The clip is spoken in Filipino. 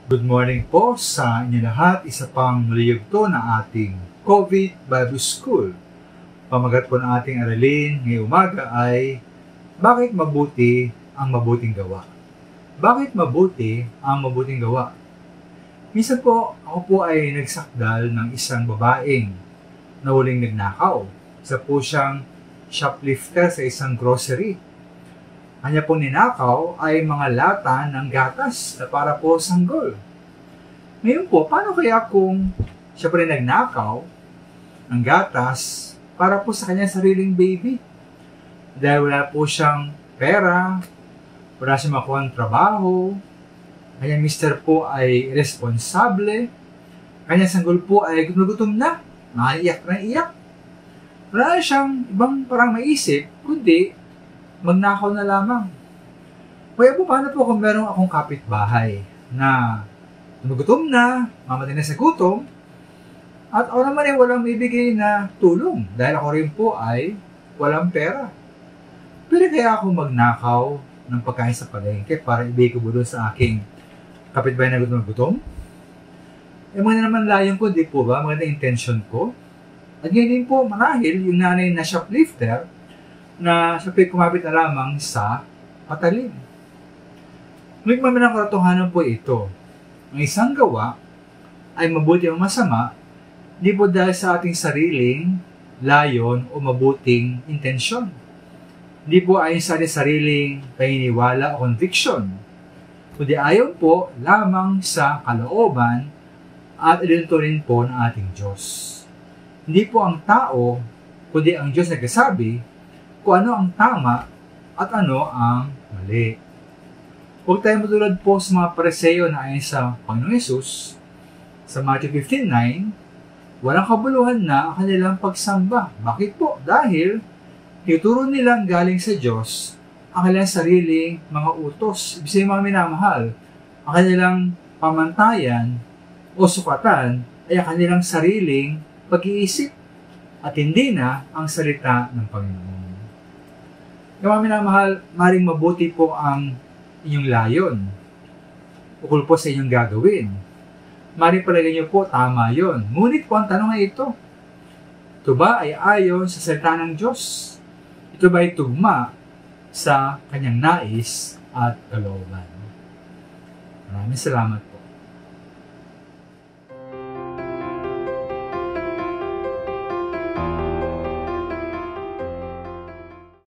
Good morning po sa inyo lahat. Isa pang maliyugto na ating COVID Bible School. Pamagat po ng ating aralin ngayong umaga ay Bakit mabuti ang mabuting gawa? Bakit mabuti ang mabuting gawa? Minsan po, ako po ay nagsakdal ng isang babaeng na huling nagnakaw. Isa po siyang shoplifter sa isang grocery. Kanya pong ninakaw ay mga lata ng gatas na para po sanggol. Ngayon po, paano kaya kung siya pa rin nagnakaw ng gatas para po sa kanyang sariling baby? Dahil wala po siyang pera, wala siyang makuha ng trabaho, kanyang mister po ay responsable, kanyang sanggol po ay gutom na, naiyak na iyak. Wala siyang ibang parang maisip, kundi magnakaw na lamang. Kaya po, paano po kung meron akong kapitbahay na gutom na, mamatay na sa gutom, at ako naman ay walang ibigay na tulong dahil ako rin po ay walang pera. Pero kaya ako magnakaw ng pagkain sa palengke para ibigay ko doon sa aking kapitbahay na gutom? Eh, mga naman layong ko, di po ba? Maganda intention ko. At ngayon din po, marahil yung nanay na shoplifter, na siya kumapit na lamang sa patalim. Ngunit maminang katotohanan po ito. Ang isang gawa ay mabuti o masama, di po dahil sa ating sariling layon o mabuting intensyon. Di po ayon sa ating sariling paniniwala o conviction, kundi ayon po lamang sa kalooban at ilintunin po ng ating Diyos. Hindi po ang tao, kundi ang Diyos nagsasabi kung ano ang tama at ano ang mali. Huwag tayo matulad po sa mga Pariseo na ayon sa Panginoong Hesus sa Matthew 15:9, walang kabuluhan na ang kanilang pagsamba. Bakit po? Dahil tinuturo nilang galing sa Diyos ang kanilang sariling mga utos. Ibig sabihin, mga minamahal, ang kanilang pamantayan o sukatan ay ang kanilang sariling pag-iisip at hindi na ang salita ng Panginoon. Yung mga minamahal, maring mabuti po ang inyong layon. Ukol po sa inyong gagawin. Maring palagay niyo po, tama yon. Ngunit po ang tanong ay ito. Ito ba ay ayon sa salita ng Diyos? Ito ba ay tugma sa kanyang nais at kalooban? Maraming salamat.